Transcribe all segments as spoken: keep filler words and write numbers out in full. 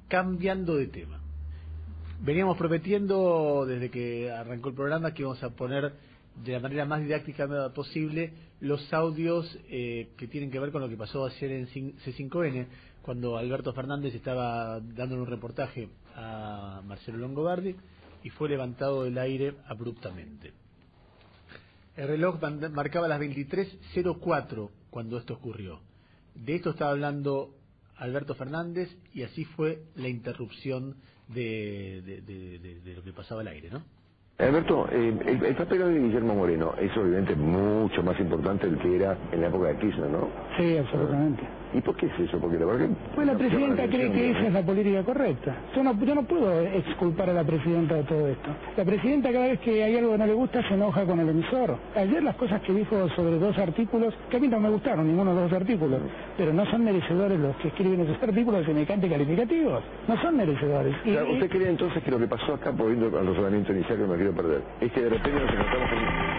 cambiando de tema. Veníamos prometiendo desde que arrancó el programa que íbamos a poner de la manera más didáctica posible los audios eh, que tienen que ver con lo que pasó ayer en C cinco N, cuando Alberto Fernández estaba dándole un reportaje a Marcelo Longobardi y fue levantado del aire abruptamente. El reloj marcaba las veintitrés cero cuatro cuando esto ocurrió. De esto estaba hablando Alberto Fernández y así fue la interrupción de, de, de, de, de lo que pasaba al aire, ¿no? Alberto, eh, el, el papel de Guillermo Moreno es obviamente mucho más importante del que era en la época de Kirchner, ¿no? Sí, absolutamente. ¿Y por qué es eso? Porque la verdad que... Pues la presidenta cree que esa es la política correcta. Yo no, yo no puedo exculpar a la presidenta de todo esto. La presidenta cada vez que hay algo que no le gusta se enoja con el emisor. Ayer las cosas que dijo sobre dos artículos, que a mí no me gustaron ninguno de los dos artículos, pero no son merecedores los que escriben esos artículos de semejante calificativos. No son merecedores. Y, claro, ¿usted cree entonces que lo que pasó acá, volviendo al razonamiento inicial que me quiero perder, es que de repente nos encontramos con...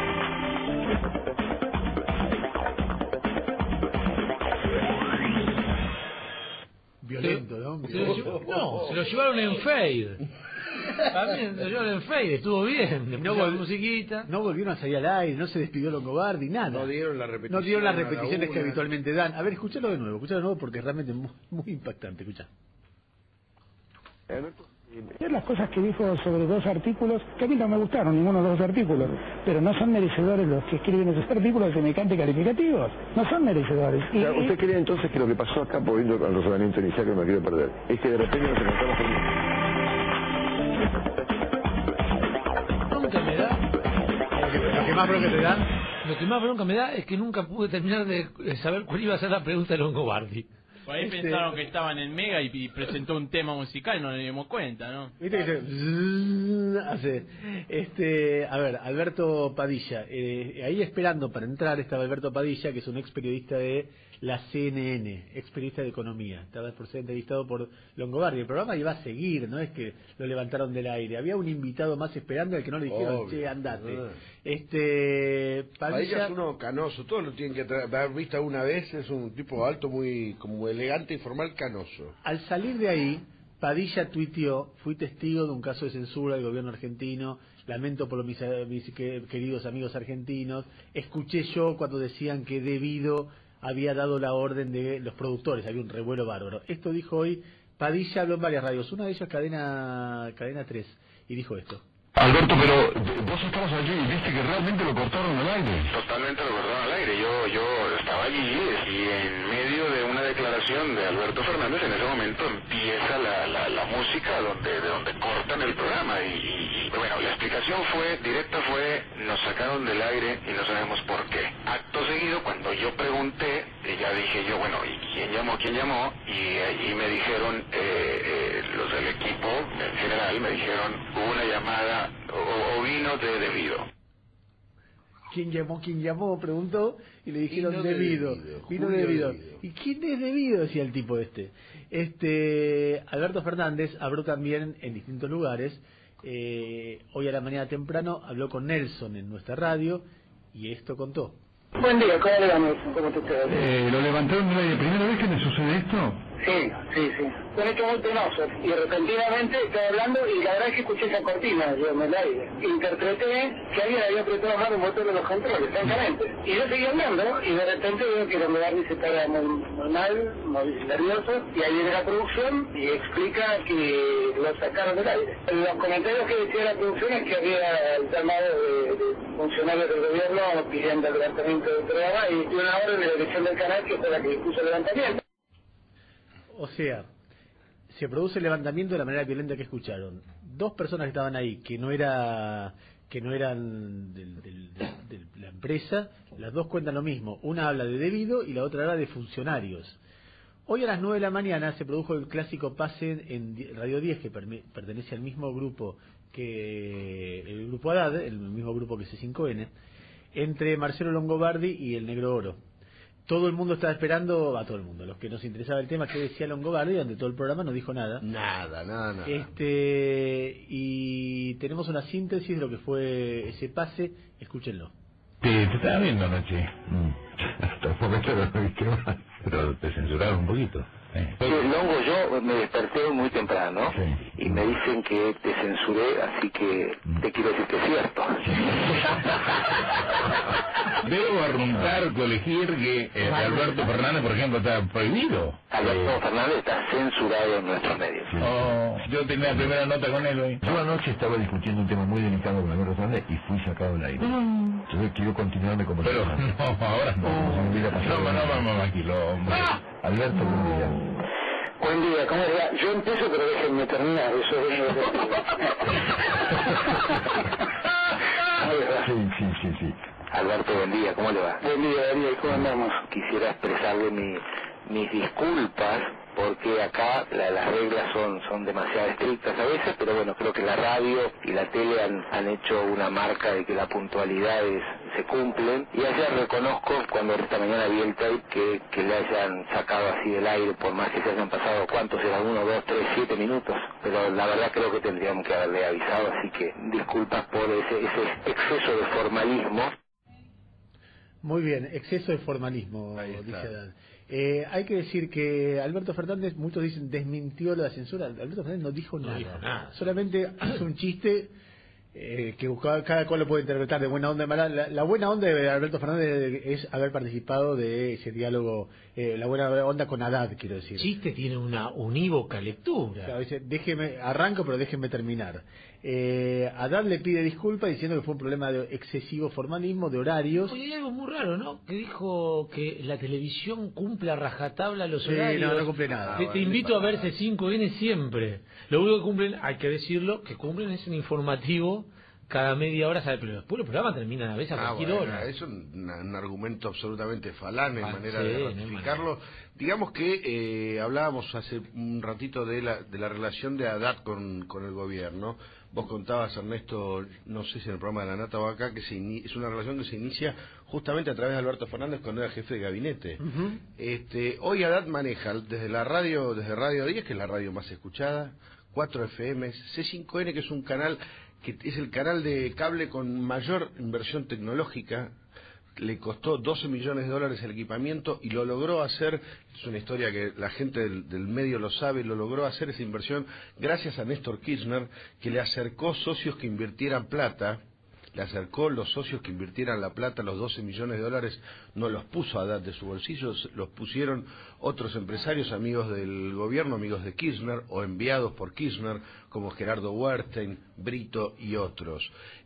Violento, ¿no? Se lo, llev... no, se lo llevaron en fade. También se lo llevaron en fade, estuvo bien. Le no vol... musiquita. No volvieron a salir al aire, no se despidió Longobardi, nada. No dieron la repetición. No dieron las repeticiones que habitualmente dan. A ver, escúchalo de nuevo, escúchalo de nuevo porque es realmente muy, muy impactante. Escuchá. Ayer las cosas que dijo sobre dos artículos, que a mí no me gustaron ninguno de los dos artículos, pero no son merecedores los que escriben esos artículos de semejante calificativos. No son merecedores. Y, claro, ¿usted cree entonces que lo que pasó acá, volviendo al razonamiento inicial que me quiero perder, es que de repente nos encontramos con... Nunca me da... Lo que más bronca te da... Lo que más bronca me da es que nunca pude terminar de saber cuál iba a ser la pregunta de Longobardi. Por ahí este... pensaron que estaban en Mega y, y presentó un tema musical y no nos dimos cuenta, ¿no? Viste que se... hace... Este, a ver, Alberto Padilla, eh, ahí esperando para entrar estaba Alberto Padilla, que es un ex periodista de la C N N, ex periodista de economía. Estaba por ser entrevistado por Longobardi. El programa iba a seguir, no es que lo levantaron del aire. Había un invitado más esperando al que no le dijeron, obvio, che, andate. Ah. Este, Padilla... Padilla es uno canoso, todos lo tienen que haber visto una vez, es un tipo alto, muy como elegante y formal, canoso. Al salir de ahí, Padilla tuiteó: fui testigo de un caso de censura del gobierno argentino, lamento por mis, mis queridos amigos argentinos, escuché yo cuando decían que Debido había dado la orden de los productores, había un revuelo bárbaro. Esto dijo hoy Padilla, habló en varias radios, una de ellas Cadena Cadena tres, y dijo esto. Alberto, pero vos estabas allí y viste que realmente lo cortaron al aire. Totalmente lo cortaron al aire. Yo yo estaba allí y en medio de una declaración de Alberto Fernández, en ese momento empieza la, la, la música donde de donde cortan el programa. Y, y bueno, la explicación fue, directa fue, nos sacaron del aire y no sabemos por qué. Acto seguido, cuando yo pregunté, ya dije yo, bueno, ¿y quién llamó? ¿Quién llamó? Y allí me dijeron, eh, eh, los del equipo, en general, me dijeron, hubo una llamada o, o vino de Debido. ¿Quién llamó? ¿Quién llamó? Preguntó y le dijeron vino Debido. Debido. Vino Julio Debido. Debido. ¿Y quién es Debido? Decía el tipo este. Este Alberto Fernández habló también en distintos lugares. Eh, hoy a la mañana temprano habló con Nelson en nuestra radio y esto contó. Buen día, ¿cómo le vamos? ¿Cómo te estás? Eh, ¿Lo levantaron de la primera vez que me sucede esto? Sí, sí, sí. Un hecho muy penoso. Y repentinamente estaba hablando y la verdad es que escuché esa cortina yo en el aire. Interpreté que alguien había apretado mal un botón de los controles, francamente. Y yo seguí hablando y de repente veo que Longobardi se estaba muy, muy mal, muy nervioso. Y ahí viene la producción y explica que lo sacaron del aire. Los comentarios que decía la producción es que había llamado de, de funcionarios del gobierno pidiendo el levantamiento del programa y una orden de la dirección del canal que fue la que dispuso el levantamiento. O sea, se produce el levantamiento de la manera violenta que escucharon. Dos personas que estaban ahí, que no era que no eran del, del, de la empresa, las dos cuentan lo mismo. Una habla de Debido y la otra habla de funcionarios. Hoy a las nueve de la mañana se produjo el clásico pase en Radio diez, que pertenece al mismo grupo que el Grupo Haddad, el mismo grupo que C cinco N, entre Marcelo Longobardi y el Negro Oro. Todo el mundo estaba esperando, a todo el mundo, los que nos interesaba el tema, que decía Longobardi, donde todo el programa no dijo nada. Nada, nada, nada. Este, y tenemos una síntesis de lo que fue ese pase, escúchenlo. Sí, te estaba viendo anoche. Mm. Tampoco te lo viste más, pero te censuraron un poquito. Eh. Sí, Longo, yo me desperté muy temprano Sí. y me dicen que te censuré, así que te quiero decir que es cierto. Debo arruntar, colegir que eh, Alberto Fernández, por ejemplo, está prohibido. Alberto Eh, Fernández está censurado en nuestros medios. oh, yo tenía la primera nota con él hoy. Yo anoche estaba discutiendo un tema muy delicado con Alberto Fernández y fui sacado del aire. Entonces quiero continuar de Pero conversación. no, ahora no. Como si no hubiera No, pasado no, nada. vamos más quilombo. Alberto, buen día. Buen día, ¿cómo le va? Yo empiezo, pero déjenme terminar, eso es... Sí, sí, sí, sí. Alberto, buen día, ¿cómo le va? Buen día, Daniel, ¿cómo andamos? Quisiera expresarle mi, mis disculpas, porque acá la, las reglas son, son demasiado estrictas a veces, pero bueno, creo que la radio y la tele han, han hecho una marca de que la puntualidad es, se cumplen, y ayer reconozco, cuando esta mañana vi el tape, que, que le hayan sacado así del aire, por más que se hayan pasado, ¿cuántos eran? Uno, dos, tres, siete minutos, pero la verdad creo que tendríamos que haberle avisado, así que disculpas por ese, ese exceso de formalismo. Muy bien, exceso de formalismo, Ahí está. dice Adán. Eh, hay que decir que Alberto Fernández, muchos dicen, desmintió la censura. Alberto Fernández no dijo No nada. dijo nada. Solamente hizo un chiste eh, que buscaba, cada cual lo puede interpretar de buena onda, de mala. La, la buena onda de Alberto Fernández es haber participado de ese diálogo, eh, la buena onda con Haddad, quiero decir. Chiste tiene una unívoca lectura. Claro, dice, déjeme, arranco, pero déjenme terminar. Eh, Haddad le pide disculpas diciendo que fue un problema de excesivo formalismo, de horarios. Oye, hay algo muy raro, ¿no? Que dijo que la televisión cumple a rajatabla los Sí, horarios. no, no cumple nada. Te, Ah, te bueno, invito a ver C cinco N siempre. Lo único que cumplen, hay que decirlo, que cumplen es un informativo cada media hora, ¿sabes? Pero después los programas terminan a veces a Ah, cualquier bueno, hora. es un, un argumento absolutamente falaz, no hay Ah, manera sí, de no hay ratificarlo. Digamos que eh, hablábamos hace un ratito de la, de la relación de Haddad con, con el gobierno. Vos contabas, Ernesto, no sé si en el programa de La Nata o acá, que se ini- es una relación que se inicia justamente a través de Alberto Fernández cuando era jefe de gabinete. Ujú. este, hoy Haddad maneja desde la radio, desde Radio diez, que es la radio más escuchada, cuatro F M, C cinco N, que es un canal que es el canal de cable con mayor inversión tecnológica. Le costó doce millones de dólares el equipamiento y lo logró hacer, es una historia que la gente del, del medio lo sabe, lo logró hacer esa inversión gracias a Néstor Kirchner, que le acercó socios que invirtieran plata, le acercó los socios que invirtieran la plata, los doce millones de dólares, no los puso Haddad de su bolsillo, los pusieron otros empresarios, amigos del gobierno, amigos de Kirchner, o enviados por Kirchner, como Gerardo Wertheim, Brito y otros.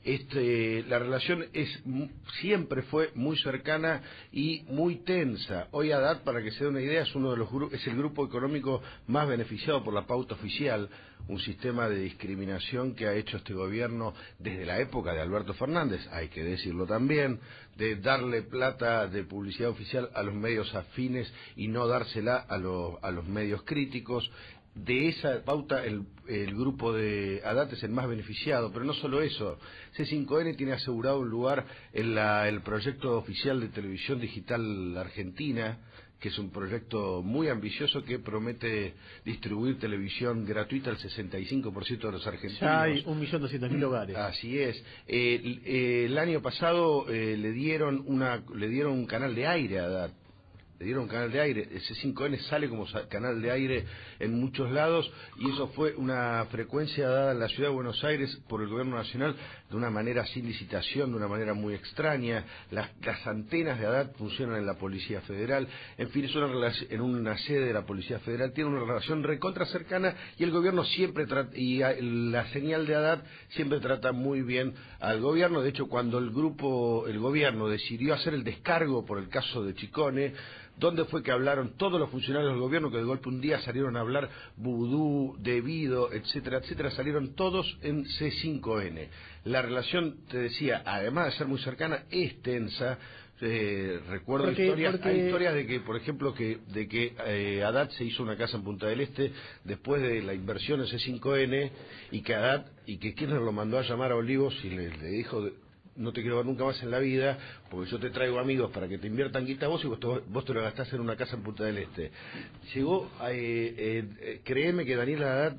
Este, la relación es siempre fue muy cercana y muy tensa. Hoy Haddad, para que se dé una idea, es uno de los gru- es el grupo económico más beneficiado por la pauta oficial, un sistema de discriminación que ha hecho este gobierno desde la época de Alberto Fernández, hay que decirlo también, de darle plata de publicidad oficial a los medios afines y no dársela a, lo, a los medios críticos. De esa pauta el, el grupo de Haddad es el más beneficiado, pero no solo eso, C cinco N tiene asegurado un lugar en la, el proyecto oficial de televisión digital argentina, que es un proyecto muy ambicioso que promete distribuir televisión gratuita al sesenta y cinco por ciento de los argentinos. Ya hay un millón doscientos mil hogares. Así es. Eh, el, eh, el año pasado eh, le dieron una le dieron un canal de aire a Haddad. Le dieron un canal de aire, C cinco N sale como canal de aire en muchos lados y eso fue una frecuencia dada en la ciudad de Buenos Aires por el gobierno nacional de una manera sin licitación, de una manera muy extraña. Las, las antenas de Haddad funcionan en la Policía Federal, en fin, es una relación, en una sede de la Policía Federal, tiene una relación recontra cercana y el gobierno siempre trata, y a, la señal de Haddad siempre trata muy bien al gobierno. De hecho, cuando el grupo, el gobierno decidió hacer el descargo por el caso de Chicone, ¿dónde fue que hablaron todos los funcionarios del gobierno que de golpe un día salieron a hablar vudú, debido, etcétera, etcétera? Salieron todos en C cinco N. La relación, te decía, además de ser muy cercana, es tensa. Eh, recuerdo Porque- historias, porque- hay historias de que, por ejemplo, que de que eh, Haddad se hizo una casa en Punta del Este después de la inversión en C cinco N y que Haddad, y que Kirchner lo mandó a llamar a Olivos y le, le dijo: no te quiero ver nunca más en la vida, porque yo te traigo amigos para que te inviertan guita a vos y vos te, vos te lo gastás en una casa en Punta del Este. Llegó, a, eh, eh, créeme que Daniel Haddad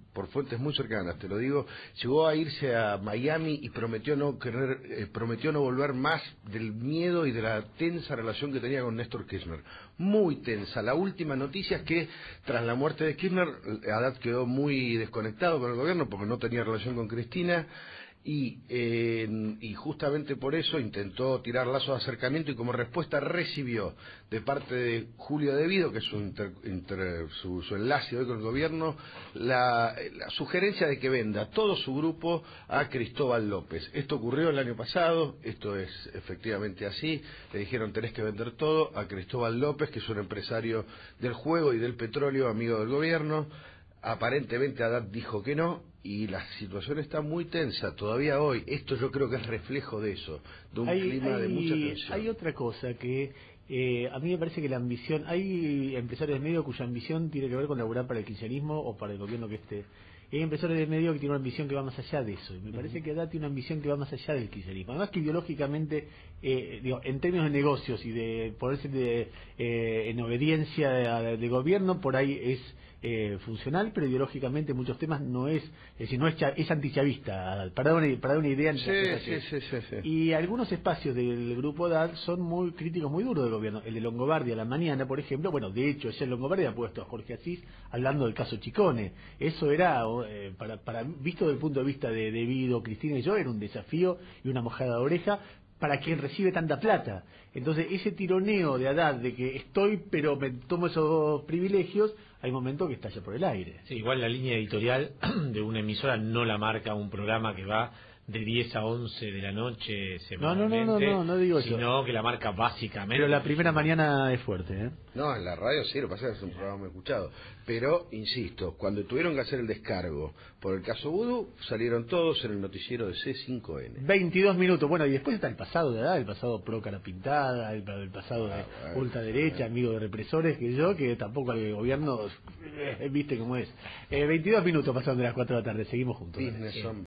por fuentes muy cercanas, te lo digo, llegó a irse a Miami y prometió no querer, eh, prometió no volver más del miedo y de la tensa relación que tenía con Néstor Kirchner. Muy tensa. La última noticia es que tras la muerte de Kirchner, Haddad quedó muy desconectado con el gobierno porque no tenía relación con Cristina. Y, eh, y justamente por eso intentó tirar lazos de acercamiento y como respuesta recibió de parte de Julio De Vido, que es su, inter, inter, su, su enlace hoy con el gobierno, la, la sugerencia de que venda todo su grupo a Cristóbal López. Esto ocurrió el año pasado, esto es efectivamente así, le dijeron tenés que vender todo a Cristóbal López, que es un empresario del juego y del petróleo, amigo del gobierno. Aparentemente Haddad dijo que no y la situación está muy tensa todavía hoy. Esto yo creo que es reflejo de eso, de un hay, clima hay, de mucha tensión. Hay otra cosa que eh, a mí me parece que la ambición, hay empresarios de medio cuya ambición tiene que ver con laburar para el kirchnerismo o para el gobierno que esté. Y hay empresarios de medio que tienen una ambición que va más allá de eso. Y me parece que Haddad tiene una ambición que va más allá del kirchnerismo. Además que ideológicamente, eh, digo, en términos de negocios y de ponerse de, eh, en obediencia de, de gobierno, por ahí es eh, funcional, pero ideológicamente en muchos temas no es, es decir, no es, cha, es antichavista, para dar una, para dar una idea. Sí, sí, sí, sí, sí. Y algunos espacios del grupo Haddad son muy críticos, muy duros del gobierno. El de Longobardi a la mañana, por ejemplo, bueno, de hecho, ayer Longobardi ha puesto a Jorge Asís hablando del caso Chicone. Eso era, eh, para, para visto desde el punto de vista de De Vido, Cristina y yo, era un desafío y una mojada de oreja para quien recibe tanta plata. Entonces, ese tironeo de Haddad, de que estoy, pero me tomo esos privilegios, hay momentos que estalla por el aire. Sí, igual la línea editorial de una emisora no la marca un programa que va de diez a once de la noche semanalmente. No, no, no, no, no, no digo sino eso. Sino que la marca básicamente. Pero la primera mañana es fuerte, ¿eh? No, en la radio sí, lo que pasa es que es un programa muy escuchado. Pero, insisto, cuando tuvieron que hacer el descargo por el caso Vudú, salieron todos en el noticiero de C cinco N. veintidós minutos. Bueno, y después está el pasado de Haddad, el pasado pro cara pintada, el, el pasado Ah, de bueno, ultraderecha, bueno. amigo de represores, que yo, que tampoco el gobierno, eh, viste cómo es. Eh, veintidós minutos pasaron de las cuatro de la tarde, seguimos juntos. Business, hombre.